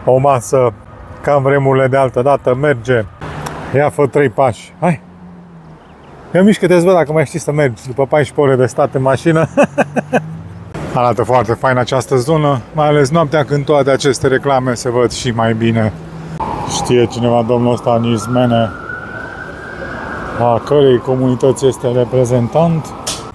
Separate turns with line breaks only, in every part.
O masă ca în vremurile de altă dată merge. Ia fă 3 pași. Hai! Eu mișcă-te, văd dacă mai știi să mergi după 14 ore de stat în mașină. Arată foarte fain această zonă, mai ales noaptea când toate aceste reclame se văd și mai bine. Știe cineva domnul ăsta Nizmene a cărei comunități este reprezentant?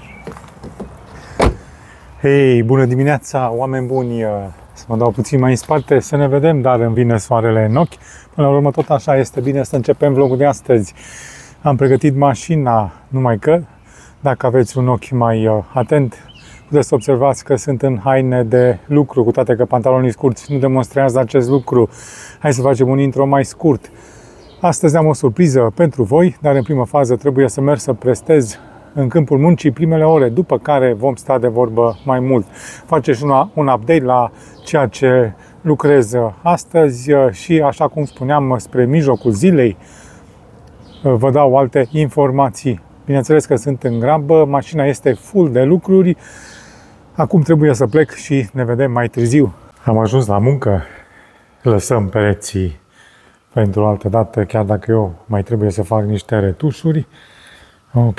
Hei, bună dimineața, oameni buni! Să mă dau puțin mai în spate să ne vedem, dar îmi vine soarele în ochi. Până la urmă tot așa este bine să începem vlogul de astăzi. Am pregătit mașina, numai că, dacă aveți un ochi mai atent, puteți să observați că sunt în haine de lucru, cu toate că pantalonii scurți nu demonstrează acest lucru. Hai să facem un intro mai scurt. Astăzi am o surpriză pentru voi, dar în primă fază trebuie să merg să prestez în câmpul muncii primele ore, după care vom sta de vorbă mai mult. Faceți un update la ceea ce lucrez astăzi și, așa cum spuneam, spre mijlocul zilei vă dau alte informații. Bineînțeles că sunt în grabă, mașina este full de lucruri. Acum trebuie să plec și ne vedem mai târziu. Am ajuns la muncă, lăsăm pereții pentru o altă dată, chiar dacă eu mai trebuie să fac niște retușuri. Ok.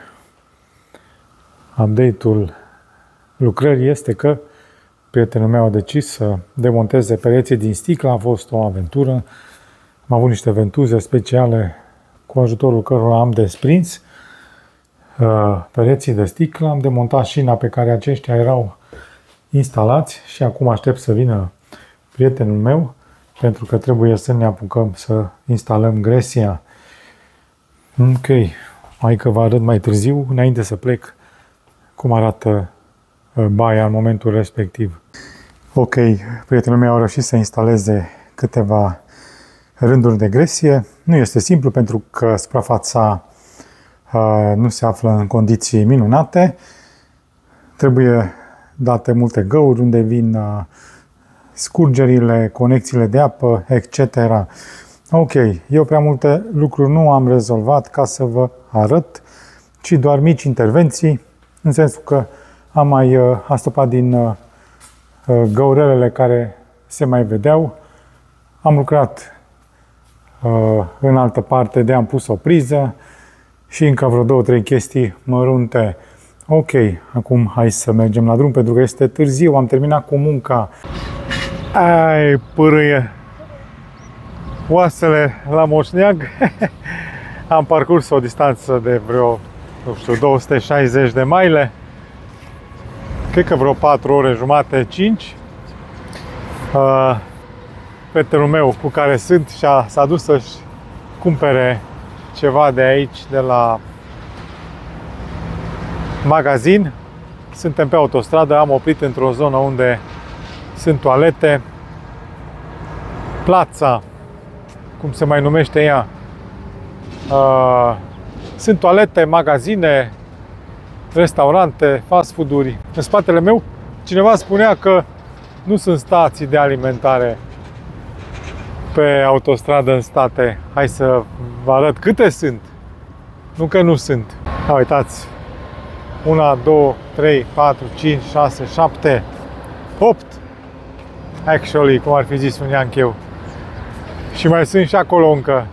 Update-ul lucrării este că prietenul meu a decis să demonteze pereții din sticlă. A fost o aventură. Am avut niște ventuze speciale cu ajutorul cărora am desprins pereții de sticlă. Am demontat șina pe care aceștia erau instalați și acum aștept să vină prietenul meu pentru că trebuie să ne apucăm să instalăm gresia. Ok, hai că vă arăt mai târziu, înainte să plec, cum arată baia în momentul respectiv. Ok, prietenul meu a reușit să instaleze câteva rânduri de gresie. Nu este simplu pentru că suprafața nu se află în condiții minunate. Trebuie date multe găuri unde vin scurgerile, conexiile de apă, etc. Ok, eu prea multe lucruri nu am rezolvat ca să vă arăt, ci doar mici intervenții, în sensul că am mai astăpat din găurelele care se mai vedeau. Am lucrat în altă parte, am pus o priză și încă vreo 2-3 chestii mărunte. Ok, acum hai să mergem la drum pentru că este târziu, am terminat cu munca. Ai, pârâie! Oasele la moșneag. Am parcurs o distanță de vreo, nu știu, 260 de mile. Cred că vreo 4 ore jumate, 5. Prietenul meu cu care sunt s-a dus să-și cumpere ceva de aici, de la magazin. Suntem pe autostradă, am oprit într-o zonă unde sunt toalete. Plața, cum se mai numește ea, sunt toalete, magazine, restaurante, fast food-uri. În spatele meu cineva spunea că nu sunt stații de alimentare pe autostradă în state. Hai să vă arăt câte sunt. Nu că nu sunt. Uitați. 1, 2, 3, 4, 5, 6, 7, 8. Actually, cum ar fi zis un iancheu. Și mai sunt și acolo încă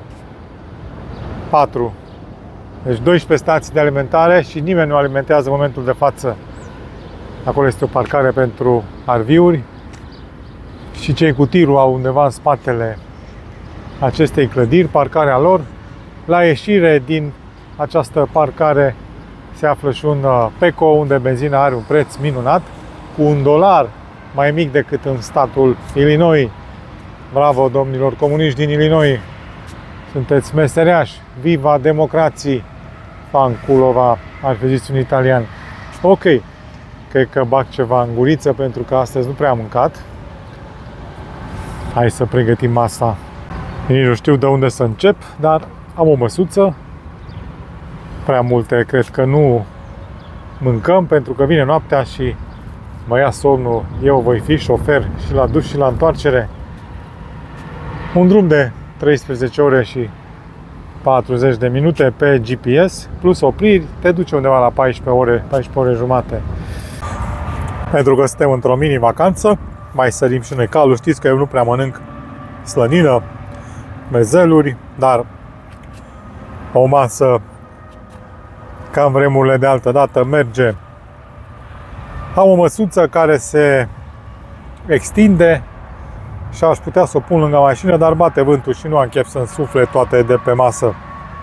4. Deci 12 stații de alimentare și nimeni nu alimentează în momentul de față. Acolo este o parcare pentru RV-uri. Și cei cu tirul au undeva în spatele acestei clădiri, parcarea lor. La ieșire din această parcare se află și un Peco, unde benzina are un preț minunat, cu $1 mai mic decât în statul Illinois. Bravo, domnilor comuniști din Illinois! Sunteți meseriași! Viva democrații! Fanculova, ar fi zis un italian. Ok, cred că bag ceva în guriță pentru că astăzi nu prea am mâncat. Hai să pregătim masa. Nici nu știu de unde să încep, dar am o măsuță. Prea multe cred că nu mâncăm pentru că vine noaptea și mă ia somnul. Eu voi fi șofer și la duș și la întoarcere. Un drum de 13 ore și 40 de minute pe GPS, plus opriri, te duce undeva la 14 ore jumate. Pentru că suntem într-o mini-vacanță, mai sărim și noi calul. Știți că eu nu prea mănânc slănină, mezeluri, dar o masă ca în vremurile de altă dată merge. Am o măsuță care se extinde și aș putea să o pun lângă mașină, dar bate vântul și nu am chef să-mi sufle toate de pe masă.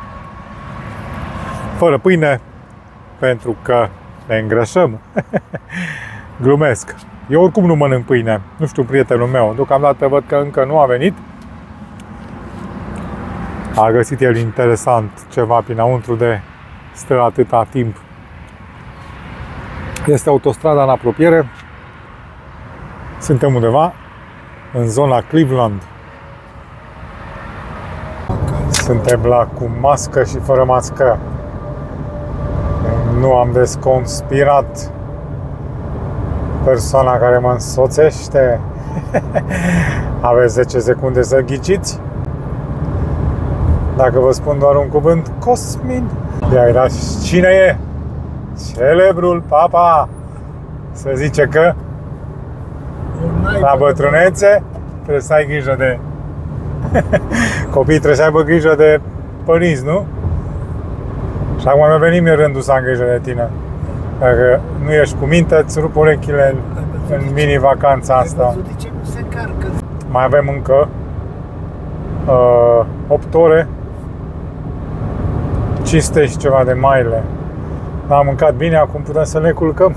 Fără pâine, pentru că ne îngrășăm. Glumesc. Eu oricum nu mănânc pâine. Nu știu, prietenul meu. Deocamdată văd că încă nu a venit. A găsit el interesant ceva prinăuntru de stă atâta timp. Este autostrada în apropiere. Suntem undeva în zona Cleveland. Suntem la cu mască și fără mască. Nu am desconspirat persoana care mă însoțește. Aveți 10 secunde să ghiciți. Dacă vă spun doar un cuvânt, Cosmin. Ia, cine e? Celebrul papa. Se zice că la bătrânețe trebuie să ai grijă de copiii, trebuie să aibă grijă de părinți, nu? Și acum mi-a venit mie rândul să am grijă de tine. Dacă nu ești cu minte, îți rup urechile în mini-vacanța asta.
Ai văzut de ce nu se carcă?
Mai avem încă 8 ore, 500 și ceva de mile. Am mâncat bine, acum putem să ne culcăm.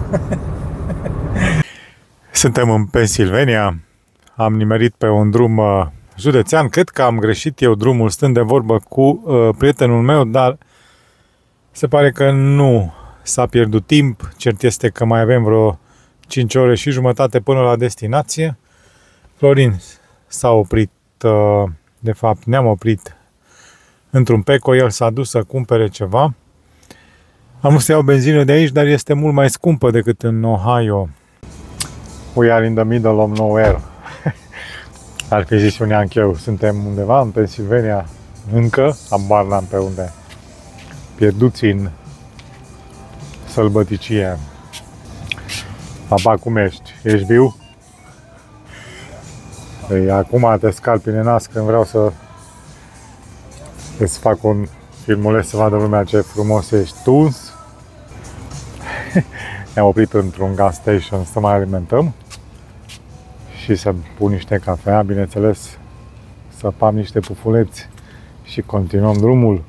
Suntem în Pennsylvania. Am nimerit pe un drum județean. Cred că am greșit eu drumul stând de vorbă cu prietenul meu, dar se pare că nu s-a pierdut timp. Cert este că mai avem vreo 5 ore și jumătate până la destinație. Florin s-a oprit, de fapt ne-am oprit într-un Peco, el s-a dus să cumpere ceva. Am vrut să iau benzină de aici, dar este mult mai scumpă decât în Ohio. We are in the middle of nowhere. Ar fi zis un neancheu. Suntem undeva în Pennsylvania, încă, habar n-am pe unde. Pierduți în sălbăticie. Papa, cum ești? Ești viu? Păi, acum te scalpi în nas când vreau să îți fac un filmuleț să vadă lumea ce frumos ești tuns. Ne-am oprit într-un gas station să mai alimentăm și să pun niște cafea, bineînțeles, să pam niște pufuleți și continuăm drumul.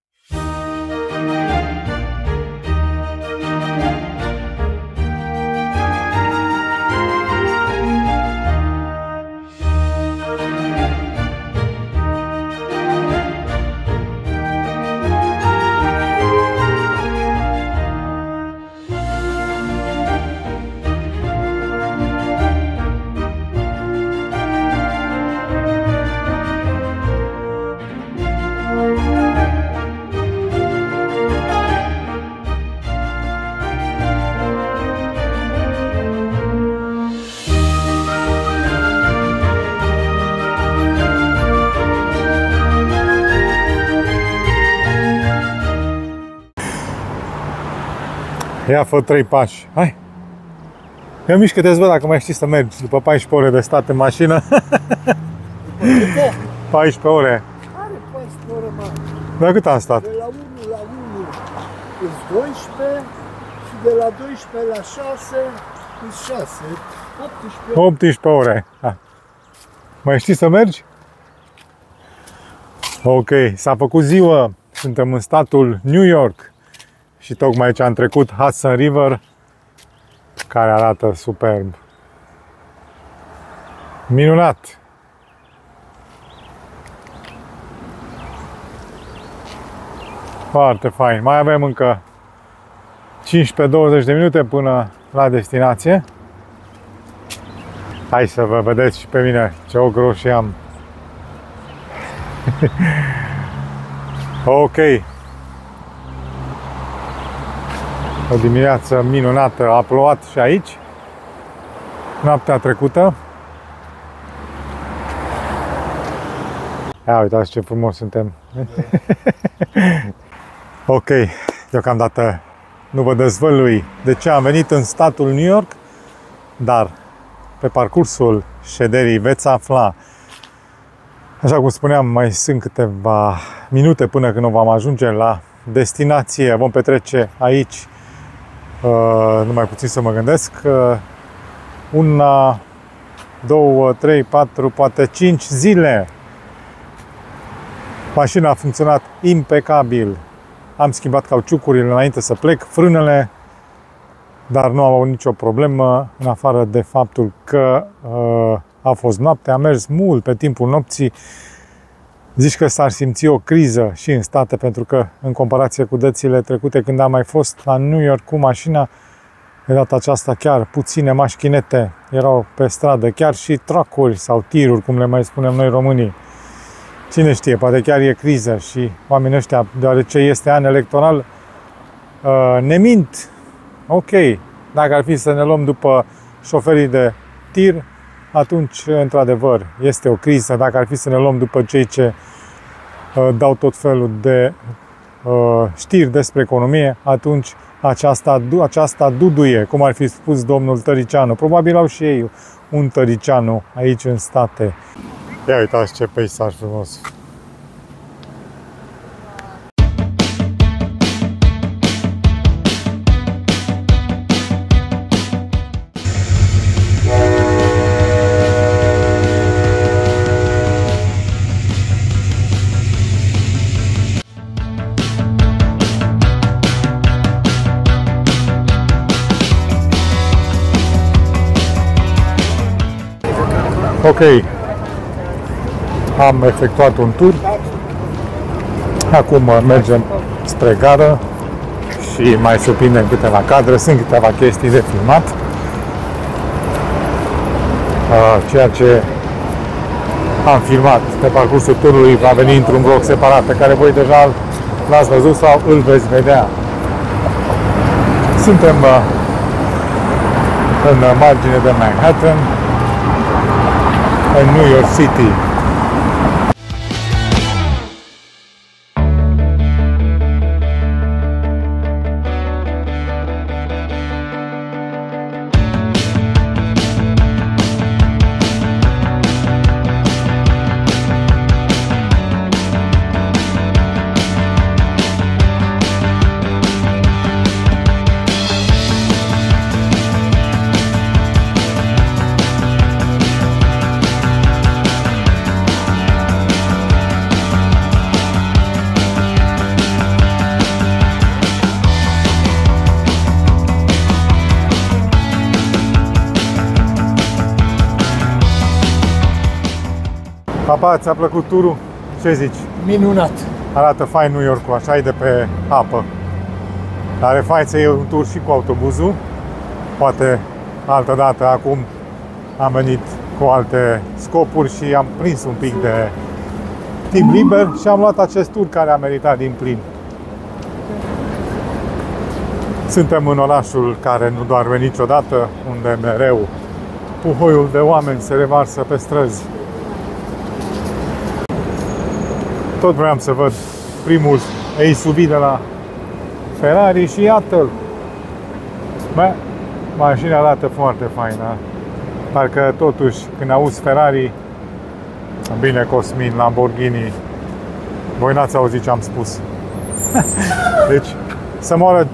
Ia, fă 3 pași. Hai! Ia mișcă-te, văd dacă mai știi să mergi după 14 ore de stat în mașină. 14 ore.
Are 14 ore, mă.
Dar cât am stat?
De la 1 la 1 îți 12 și de la 12 la 6 îți 6.
18 ore. Ha. Mai știi să mergi? Ok, s-a făcut ziua. Suntem în statul New York. Și tocmai ce am trecut Hudson River, care arată superb. Minunat! Foarte fain. Mai avem încă 15-20 de minute până la destinație. Hai să vă vedeți și pe mine ce ochi roșii am. Ok. O dimineață minunată, a plouat și aici, noaptea trecută. Ia uitați ce frumos suntem. Ok, deocamdată nu vă dezvălui de ce am venit în statul New York, dar pe parcursul șederii veți afla Așa cum spuneam, mai sunt câteva minute până când vom ajunge la destinație. Vom petrece aici, numai puțin să mă gândesc, 1, 2, 3, 4, poate 5 zile. Mașina a funcționat impecabil. Am schimbat cauciucurile înainte să plec, frânele, dar nu am avut nicio problemă, în afară de faptul că a fost noapte, am mers mult pe timpul nopții. Zici că s-ar simți o criză și în state, pentru că în comparație cu dățile trecute, când am mai fost la New York cu mașina, de data aceasta chiar puține mașchinete erau pe stradă, chiar și truck-uri sau tiruri, cum le mai spunem noi românii. Cine știe, poate chiar e criză și oamenii ăștia, deoarece este an electoral, ne mint. Ok, dacă ar fi să ne luăm după șoferii de tir, atunci, într-adevăr, este o criză. Dacă ar fi să ne luăm după cei ce dau tot felul de știri despre economie, atunci aceasta duduie, cum ar fi spus domnul Tăricianu. Probabil au și ei un Tăricianu aici în state. Ia uitați ce peisaj frumos! Ok, am efectuat un tur, acum mergem spre gară și mai surprindem câteva cadre, sunt câteva chestii de filmat. Ceea ce am filmat pe parcursul turului va veni într-un vlog separat, pe care voi deja l-ați văzut sau îl veți vedea. Suntem în margine de Manhattan, în New York City. Papa, ți-a plăcut turul? Ce zici?
Minunat!
Arată fain New York-ul, așa e de pe apă. Are fain să iei un tur și cu autobuzul. Poate altă dată, acum am venit cu alte scopuri și am prins un pic de timp liber și am luat acest tur care a meritat din plin. Suntem în orașul care nu doarme niciodată, unde mereu puhoiul de oameni se revarsă pe străzi. Tot vreau să văd primul SUV de la Ferrari și iată-l. Bă, mașina arată foarte faină. Parcă totuși, când auzi Ferrari, bine, Cosmin, Lamborghini, voi n-ați auzit ce am spus. Deci, să moară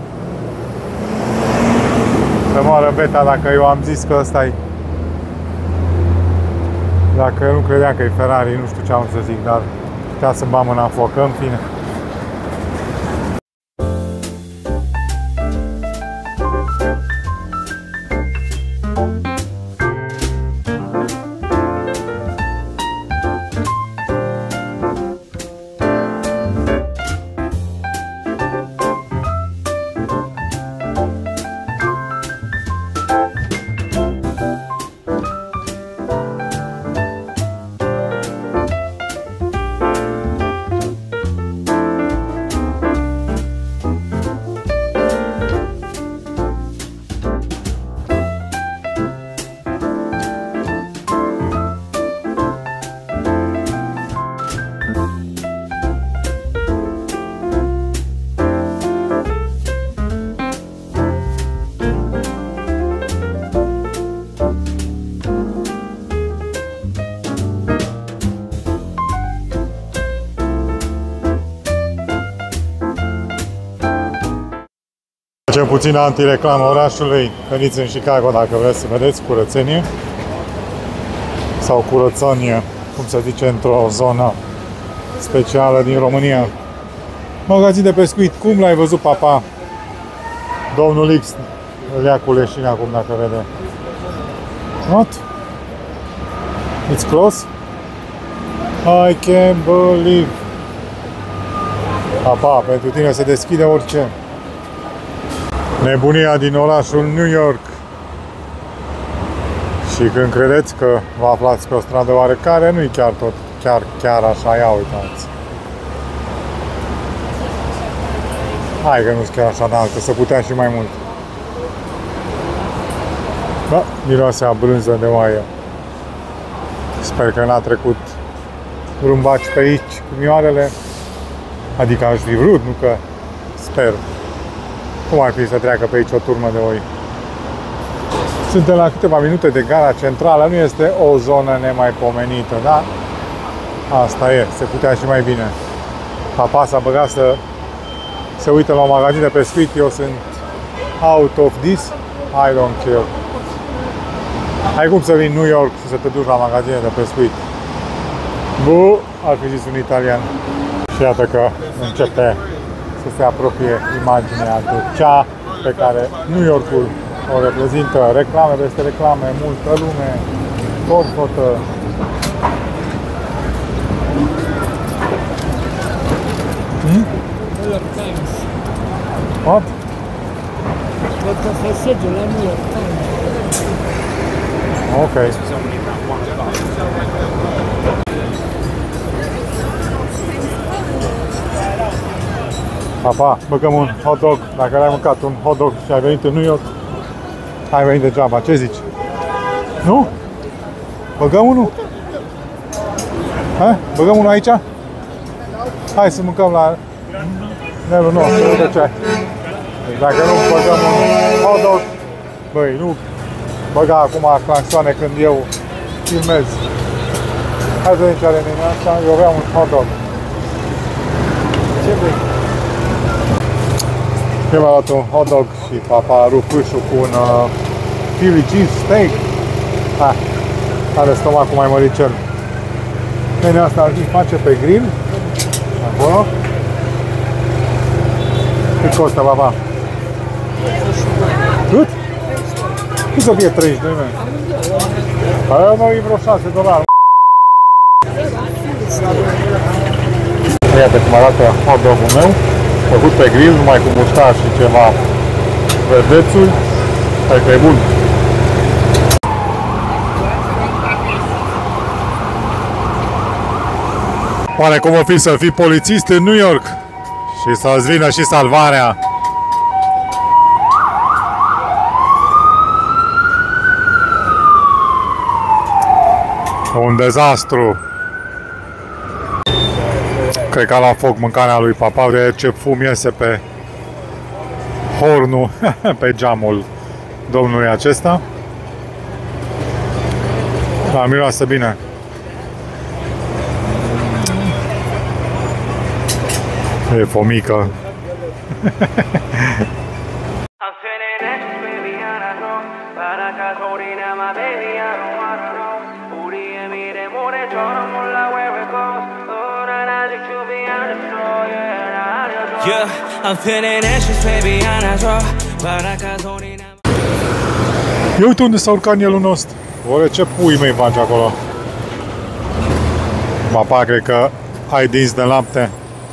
beta dacă eu am zis că ăsta-i. Dacă nu credeam că e Ferrari, nu știu ce am să zic, dar putea să-mi bag mâna în foc, în fine. Facem puțin antireclamă orașului. Veniți în Chicago dacă vreți să vedeți curățenie sau curățenie, cum se zice, într-o zonă specială din România. Magazin de pescuit, cum l-ai văzut, papa? Domnul X îl ia cu leșina acum dacă vede. What? It's close? I can't believe. Papa, pentru tine se deschide orice. Nebunia din orașul New York. Și când credeți că vă aflați pe o stradă oarecare, nu-i chiar așa, ia uitați. Hai că nu-s chiar așa înaltă, să putea și mai mult. Da, miroase a brânză de oaie. Sper că n-a trecut vreun baci pe aici cu mioarele. Adică aș fi vrut, nu că sper. Cum ar fi să treacă pe aici o turmă de oi? Suntem la câteva minute de gara centrală, nu este o zonă nemaipomenită, da? Asta e, se putea și mai bine. Papa s-a băgat să se uită la un magazin de pescuit, eu sunt out of this, I don't care. Ai cum să vii în New York și să te duci la magazine de pescuit? Bu, ar fi zis un italian. Și iată că începe să se apropie imaginea de cea pe care New Yorkul o reprezintă. Reclame peste reclame, multă lume, corpotă.
New York Times.
What?
Cred că se sediu la New York Times.
Ok. Papa, băgăm un hot dog. Dacă ai mâncat un hot dog și ai venit în New York, ai venit degeaba. Ce zici? Nu? Băgăm unul? Ha? Băgăm unul aici? Hai să mâncăm la... Nelu, nu, de ce? Deci dacă nu băgăm un hot dog, băi, nu băga acum claxoane când eu filmez. Hai să vedem ce are mine asta, eu vreau un hot dog. Ce vrei? Eu mi-am luat un hot dog și papa rupâșul cu un Philly cheese steak. Ha, are stomacul mai măricel. Bine, asta îl face pe grill. Acolo. Cât costă, papa? Cât? Cât să fie 32, mă? Aia mă, e vreo $6. Iată cum arată hot dog-ul meu. Făcut pe grill, numai cu muștar și ceva verdețuri. Hai că e bun. Oare cum o fi să fii polițist în New York și să-ți vină și salvarea? Un dezastru. Cred că a luat foc mâncarea lui papa, de ce fum iese pe hornul, pe geamul domnului acesta. Da, miroase bine. E fomică.
Yeah, I'm feeling anxious, baby, I'm not sure, but I can't hold it now.
Ia uite unde s-a urcat nielul nostru. Oare ce pui mei faci acolo? Papa, cred că ai dinți de lapte.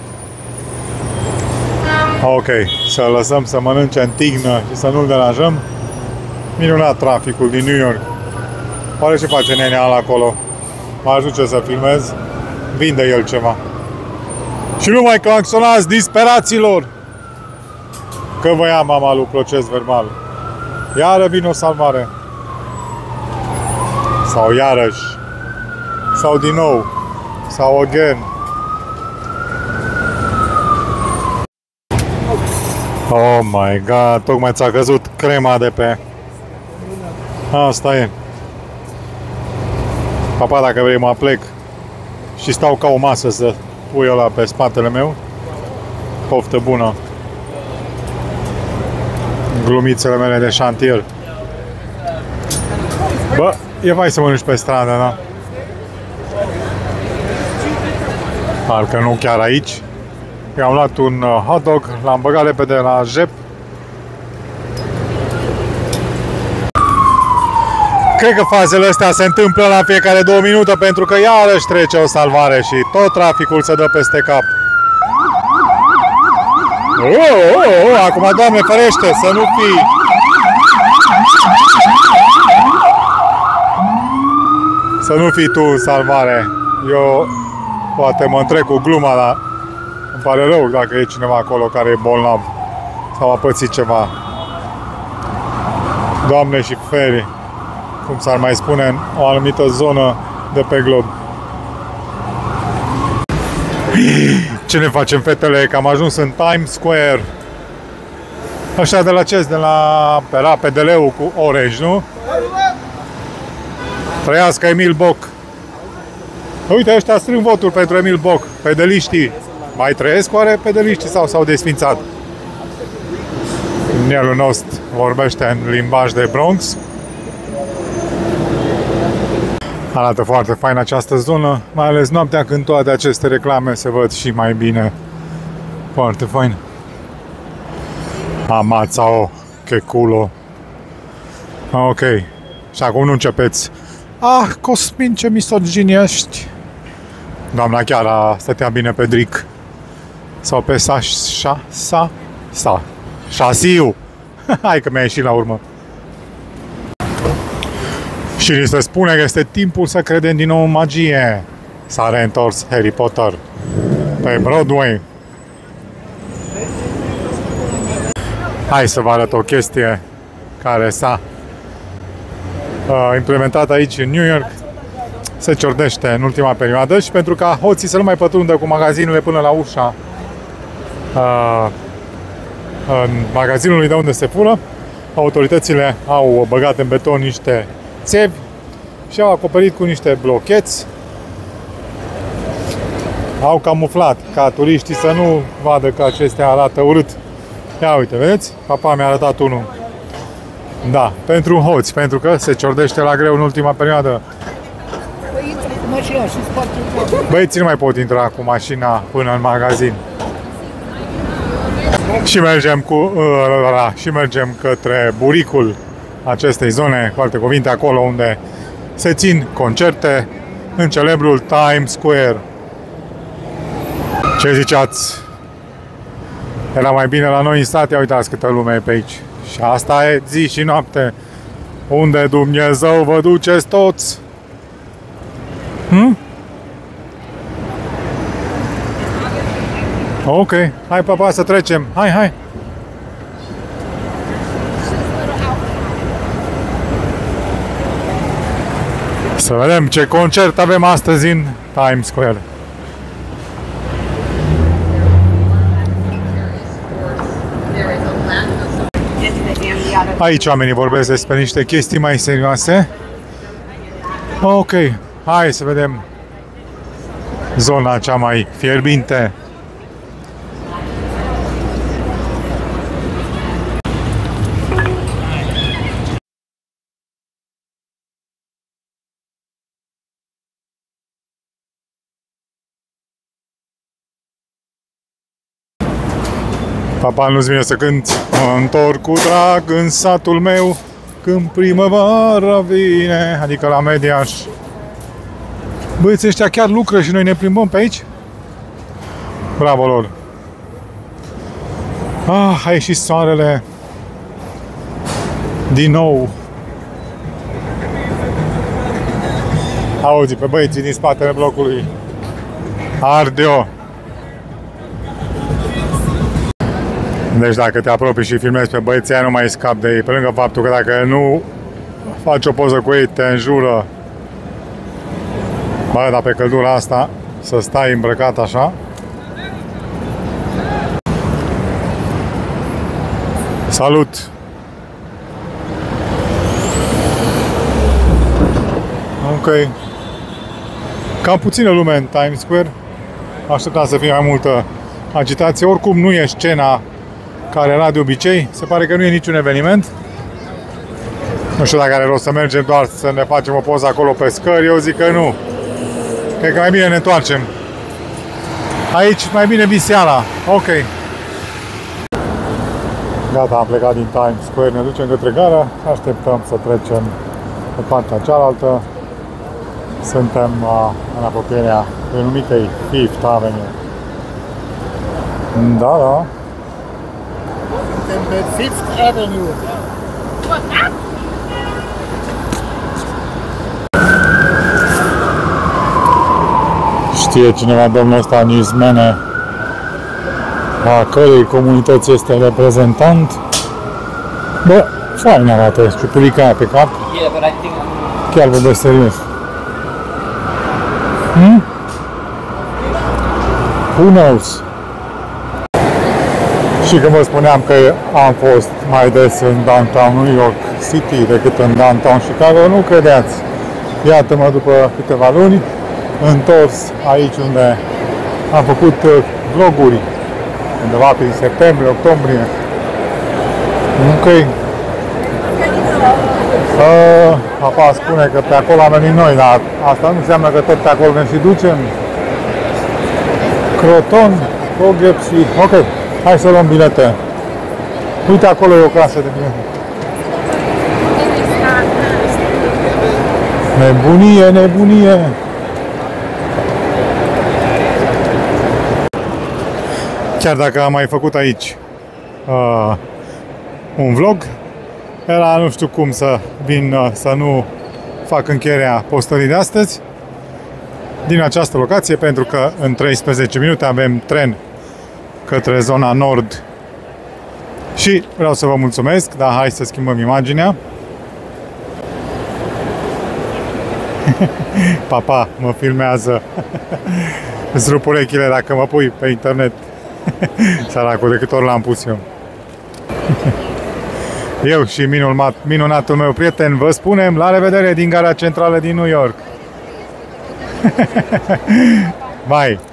Ok, să lăsăm să mănânce în tignă și să nu-l deranjăm. Minunat traficul din New York. Oare ce face nenea ăla acolo? Mă ajute să filmez. Vinde el ceva. Și nu mai claxonați, disperaților! Că vă ia mama lui proces verbal. Iară vine o salvare. Sau iarăși. Sau din nou. Sau again. Oh my god, tocmai ți-a căzut crema de pe... Asta e. Papa, dacă vrei mă plec și stau ca o masă să pui ăla pe spatele meu. Poftă bună. glumițele mele de șantier. Bă, e mai să mănânci pe stradă, da? Parcă nu chiar aici. Eu am luat un hot dog, l-am băgat repede la jep. Cred că fazele astea se întâmplă la fiecare 2 minute, pentru că iarăși trece o salvare și tot traficul se dă peste cap. Acum, Doamne ferește, să nu fii... Să nu fii tu în salvare. Eu poate mă întrec cu gluma, dar îmi pare rău dacă e cineva acolo care e bolnav sau a pățit ceva. Doamne și feri, cum s-ar mai spune în o anumită zonă de pe glob. Ce ne facem, fetele? Că am ajuns în Times Square. Așa de la ce? De la PDL-ul cu Orange, nu? Trăiască Emil Boc. Uite, ăștia strâng votul pentru Emil Boc. Pedeliștii. Mai trăiesc oare pedeliștii sau s-au desfințat? Nelul nostru vorbește în limbaj de Bronx. Arată foarte fain această zonă, mai ales noaptea când toate aceste reclame se văd și mai bine. Foarte fain. Amața-o, che culo. Ok. Și acum nu începeți. Ah, Cosmin, ce misogini ești. Doamna chiar stătea bine pe dric. Sau pe șasiu. Hai că mi-a ieșit la urmă. Și ni se spune că este timpul să credem din nou în magie. S-a reîntors Harry Potter pe Broadway. Hai să vă arăt o chestie care s-a implementat aici în New York. Se ciordește în ultima perioadă și pentru ca hoții să nu mai pătrundă cu magazinele până la ușa în magazinului de unde se fură, autoritățile au băgat în beton niște țevi și au acoperit cu niște blocheți. Au camuflat ca turiștii să nu vadă că acestea arată urât. Ia uite, vedeți? Papa mi-a arătat unul. Da, pentru hoți, pentru că se ciordește la greu în ultima perioadă. Băieții nu mai pot intra cu mașina până în magazin. Și mergem către buricul acestei zone, cu alte cuvinte, acolo unde se țin concerte în celebrul Times Square. Ce ziceați? Era mai bine la noi în stat, ia uitați câtă lume e pe aici. Și asta e zi și noapte. Unde Dumnezeu vă duceți toți? Ok, hai papa să trecem. Hai. Să vedem ce concert avem astăzi în Times Square. Aici oamenii vorbesc despre niște chestii mai serioase. Ok, hai să vedem zona cea mai fierbinte. Papa, nu-ți vine să cânti? Mă întorc cu drag în satul meu când primăvara vine. Adică la Mediaș. Băieții ăștia chiar lucră și noi ne plimbăm pe aici? Bravo lor! Ah, a ieșit soarele din nou. Auzi pe băieții din spatele blocului. Arde-o! Deci dacă te apropii și filmezi pe băieții aia, nu mai scapi de ei. Pe lângă faptul că dacă nu faci o poză cu ei, te înjură. Bă, dar pe căldura asta, să stai îmbrăcat așa. Salut! Ok. Cam puțină lume în Times Square. Așteptam să fie mai multă agitație. Oricum nu e scena care era de obicei. Se pare că nu e niciun eveniment. Nu știu dacă are rost să mergem doar să ne facem o poză acolo pe scări. Eu zic că nu. Cred că mai bine ne întoarcem. Aici mai bine Viseala. Ok. Gata, am plecat din Times Square. Ne ducem către gara. Așteptăm să trecem pe partea cealaltă. Suntem în apropierea renumitei Fifth Avenue. Da, da.
Suntem pe Fifth Avenue.
Știe cineva domnul ăsta Newsmene a cărei comunități este reprezentant? Bă, fain arată ciupulica aia pe cap. Chiar vorbesc serios. Who knows? Și când vă spuneam că am fost mai des în downtown New York City decât în downtown Chicago, nu credeați. Iată-mă după câteva luni întors aici unde am făcut vloguri undeva prin septembrie, octombrie. Ok. Papa spune că pe acolo am venit noi, dar asta nu înseamnă că tot pe acolo ne și ducem. Croton, Poughkeepsie. Ok, hai să luăm bilete. Uite, acolo e o casă de bilete. Nebunie, nebunie! Chiar dacă am mai făcut aici un vlog, era nu știu cum să vin să nu fac încheierea postării de astăzi din această locație, pentru că în 13 minute avem tren către zona nord. Și vreau să vă mulțumesc, dar hai să schimbăm imaginea. Papa mă filmează. Îți rup urechile dacă mă pui pe internet. Săracul, de câte ori l-am pus eu. Eu și minunatul meu prieten vă spunem la revedere din gara centrală din New York. Bye!